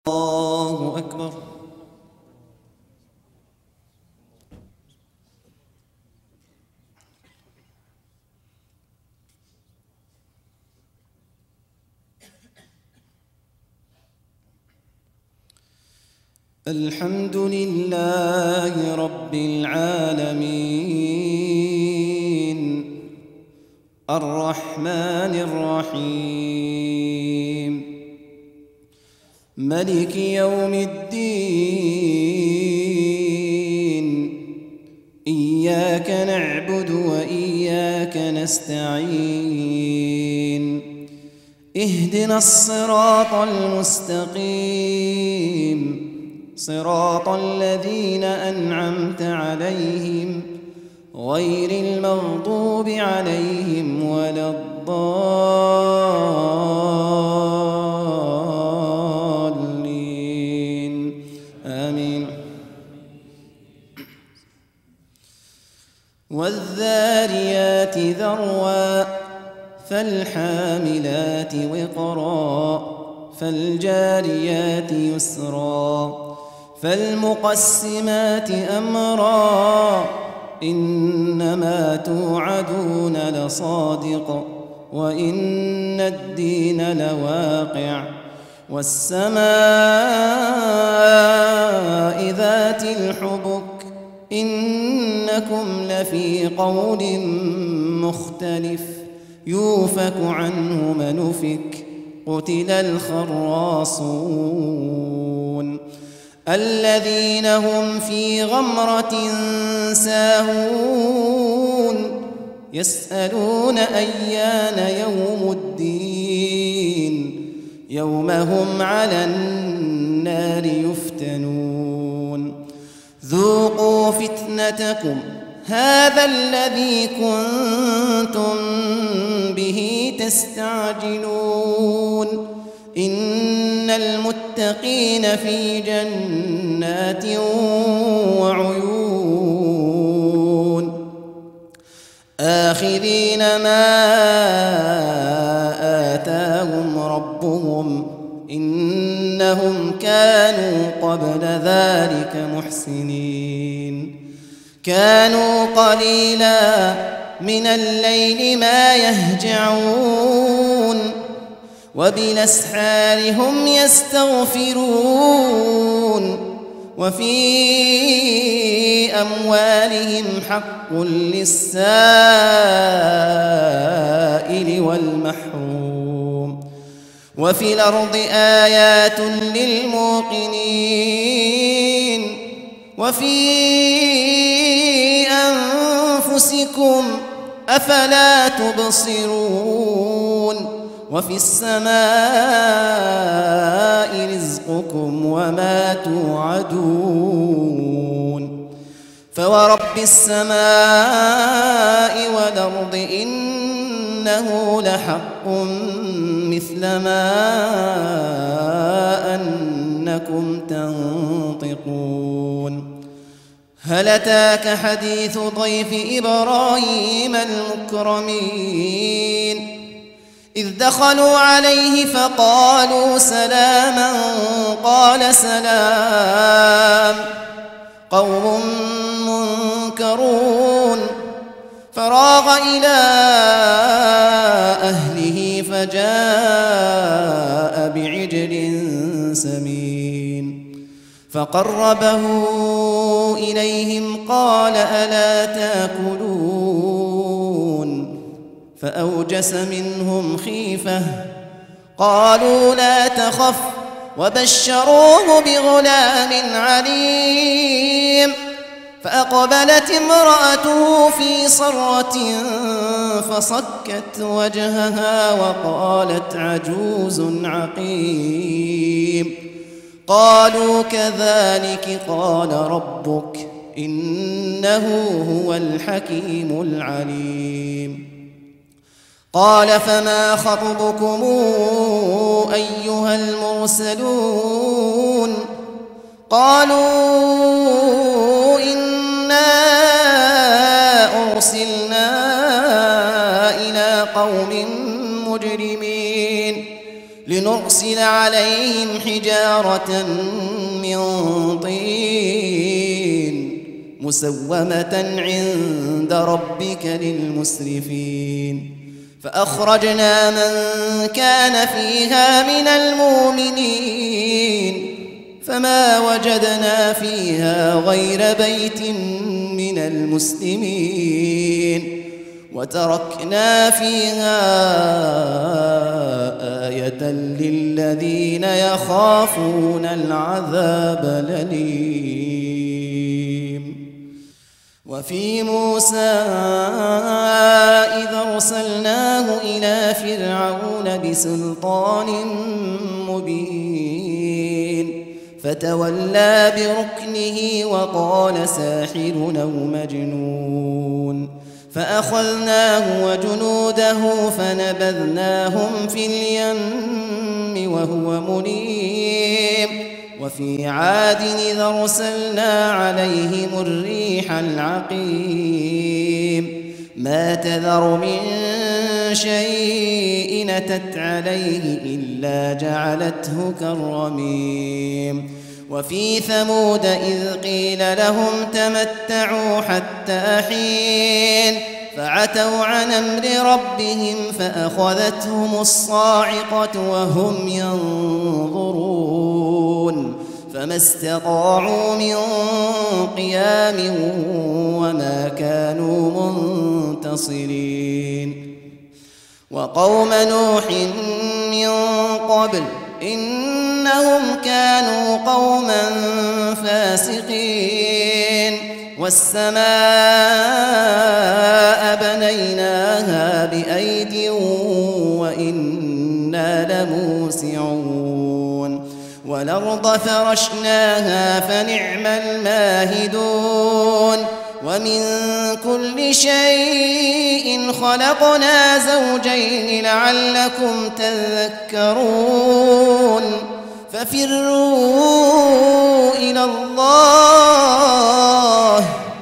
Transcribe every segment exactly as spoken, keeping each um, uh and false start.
الله أكبر. الحمد لله رب العالمين الرحمن الرحيم ملك يوم الدين إياك نعبد وإياك نستعين اهدنا الصراط المستقيم صراط الذين أنعمت عليهم غير المغضوب عليهم ولا الضالين آمين. والذاريات ذروا فالحاملات وقرا فالجاريات يسرا فالمقسمات أمرا إنما توعدون لصادق وإن الدين لواقع والسماء ذات الحبك إنكم لفي قول مختلف يوفك عنه من أفك قتل الخراصون الذين هم في غمرة ساهون يسألون أيان يوم الدين يوم هم على النار يفتنون ذوقوا فتنتكم هذا الذي كنتم به تستعجلون إن المتقين في جنات وعيون آخذين ما آتاهم ربهم إنهم كانوا قبل ذلك محسنين كانوا قليلا من الليل ما يهجعون وبالأسحار هم يستغفرون وفي أموالهم حق للسائل والمحروم وفي الأرض آيات للموقنين وفي أنفسكم أفلا تبصرون وفي السماء رزقكم وما توعدون فورب السماء والأرض إنه لحق مثل ما أنكم تنطقون هل أتاك حديث ضيف إبراهيم المكرمين إذ دخلوا عليه فقالوا سلاما قال سلام قوم منكرون فراغ إلى أهله فجاء بعجل سمين فقربه إليهم قال ألا تأكلون فأوجس منهم خيفة قالوا لا تخف وبشروه بغلام عليم فأقبلت امرأته في صرة فصكت وجهها وقالت عجوز عقيم قالوا كذلك قال ربك إنه هو الحكيم العليم قال فما خطبكم أيها المرسلون قالوا إنا أرسلنا إلى قوم مجرمين لنرسل عليهم حجارة من طين مسومة عند ربك للمسرفين فأخرجنا من كان فيها من المؤمنين فما وجدنا فيها غير بيت من المسلمين وتركنا فيها آية للذين يخافون العذاب الأليم. وفي موسى إذ أرسلناه إلى فرعون بسلطان مبين فتولى بركنه وقال ساحر أو مجنون فأخذناه وجنوده فنبذناهم في اليم وهو مليم. وفي عاد إذ أرسلنا عليهم الريح العقيم ما تذر من شيء أتت عليه إلا جعلته كالرميم. وفي ثمود إذ قيل لهم تمتعوا حتى حين فعتوا عن أمر ربهم فأخذتهم الصاعقة وهم ينظرون فما استطاعوا من قيام وما كانوا منتصرين. وقوم نوح من قبل إنهم كانوا قوما فاسقين والسماء بنيناها بأيد وإنا لموسعون والأرض فرشناها فنعم الماهدون. ومن كل شيء خلقنا زوجين لعلكم تذكرون ففروا إلى الله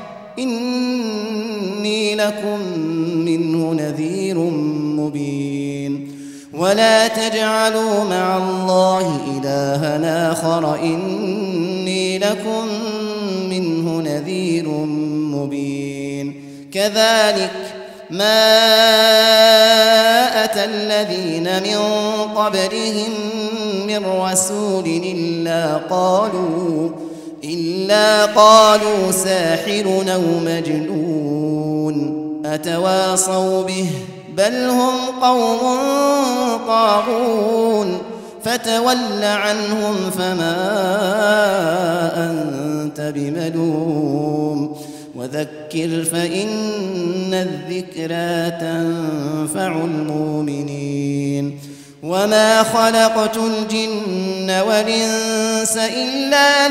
إني لكم منه نذير مبين. ولا تجعلوا مع الله إلها آخر إني لكم منه نذير مبين. كذلك ما أتى الذين من قبلهم من رسول إلا قالوا إلا قالوا ساحر أو مجنون أتواصوا به بل هم قوم طاغون فتول عنهم فما أنت بملوم وذكر فإن الذكرى تنفع المؤمنين. وما خلقت الجن والإنس إلا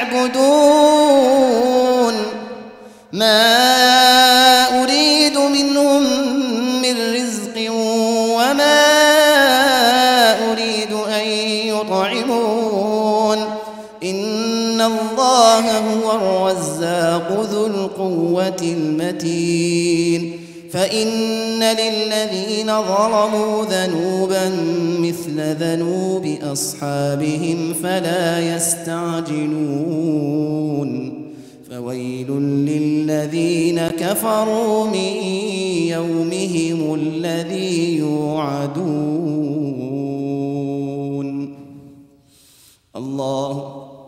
ليعبدون ما أريد منهم من رزق وما أريد أن يطعمون إن الله هو الرزاق ذو القوة المتين. فإن للذين ظلموا ذنوبا مثل ذنوب أصحابهم فلا يستعجلون فويل للذين كفروا من يومهم الذي يوعدون. الله